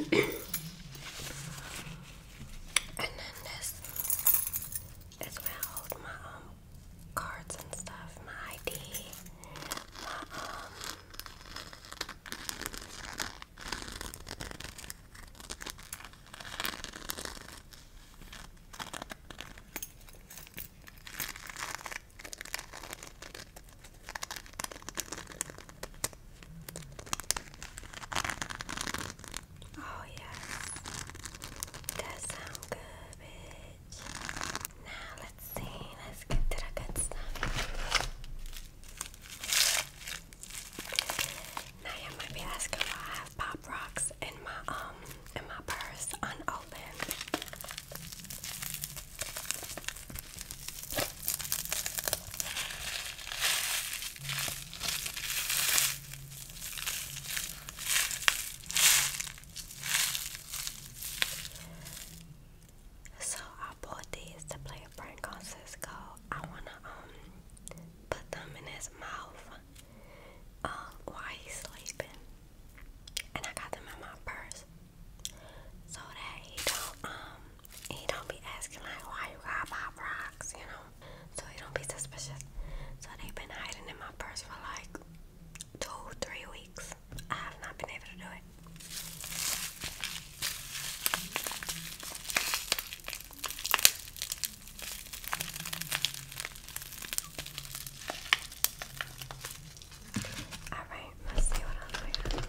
And then this is where I hold my cards and stuff, my ID, my oh yes, that sound good, bitch. Now let's see, let's get to the good stuff. Now you might be asking why I have Pop Rocks in my purse unopened. So I bought these to play a prank on Cisco. I wanna put them in his mouth while he's sleeping. And I got them in my purse. So that he don't be asking like why you got Pop Rocks, you know. So he don't be suspicious. So they've been hiding in my purse for like 2-3 weeks. I have not been able to do it. Alright, let's see what else we got.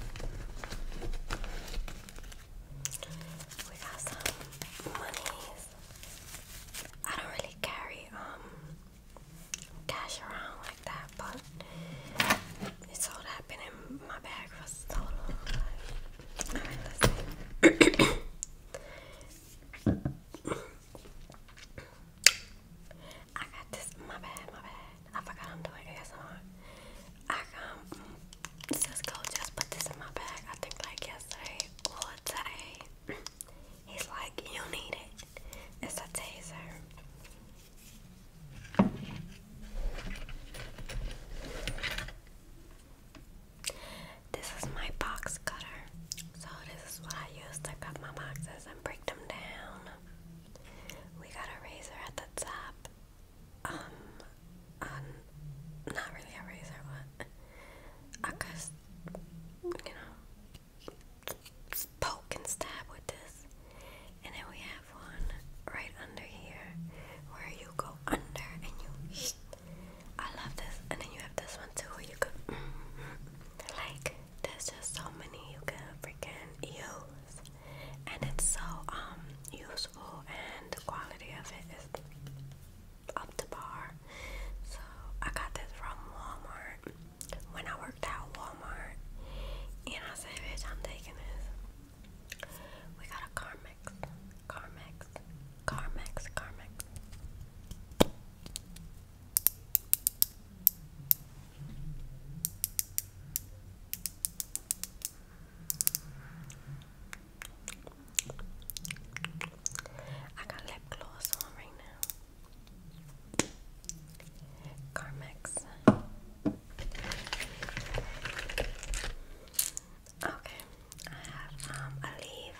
We got some monies. I don't really carry cash around like that, but it's all that been in my bag for so long. Alright, let's see. I got this, my bad. I forgot I'm doing ASMR. Cisco just put this in my bag, I think like yesterday or today. He's like, you need it. It's a taser. This is my box cutter. So this is what I use to cut my boxes and break them down. We got a razor at the top. Not really a razor, but I could, you know, poke and stab with this. And then we have one right under here where you go under and you, I love this. And then you have this one too where you could, like, there's just so many you could freaking use. And it's so useful, and the quality of it is up to par. So I got this from Walmart when I worked at Walmart, and I said, bitch, I'm taking this. We got a Carmex. I got lip gloss on right now. Carmex. Okay, I have Aleve.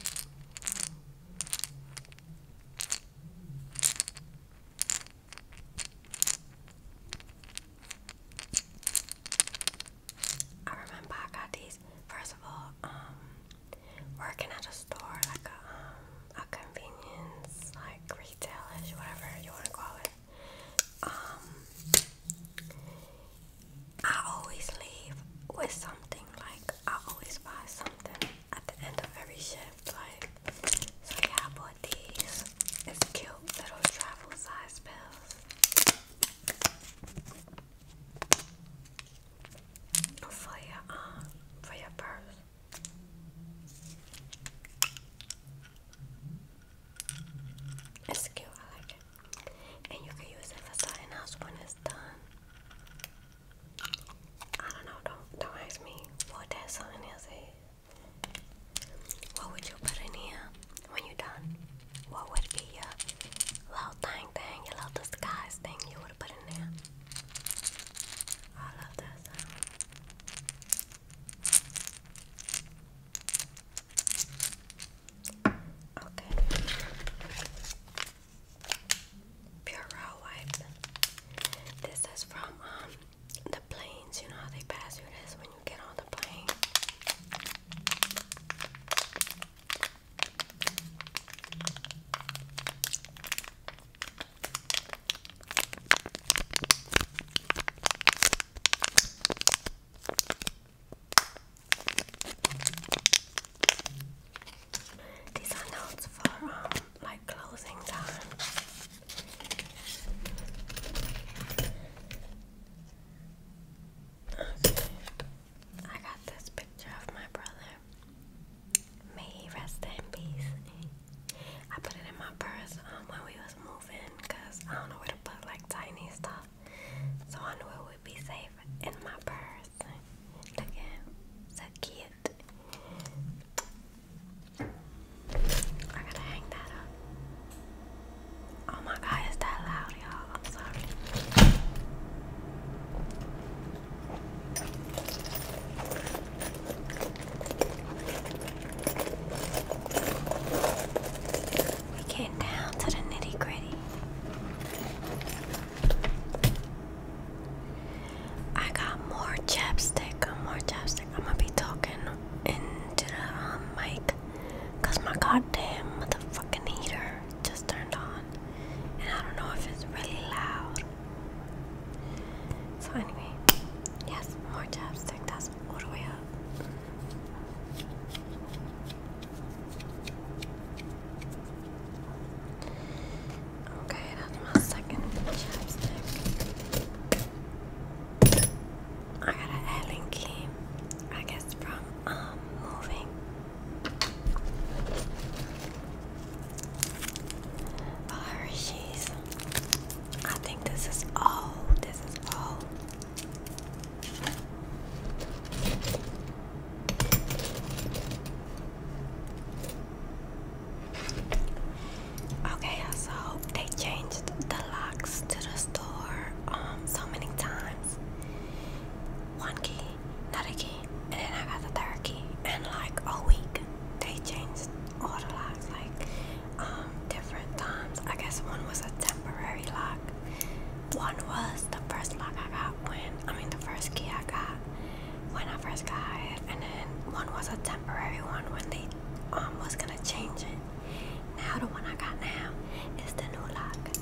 I remember I got these first of all, working at a store, like a convenience, like retailish, whatever you want to call it. I always leave with something, like I always buy something at the end of every shift, like, so yeah, I bought these. It's cute little travel size pills for your purse. first got it, and then one was a temporary one when they was gonna change it. Now the one I got now is the new lock.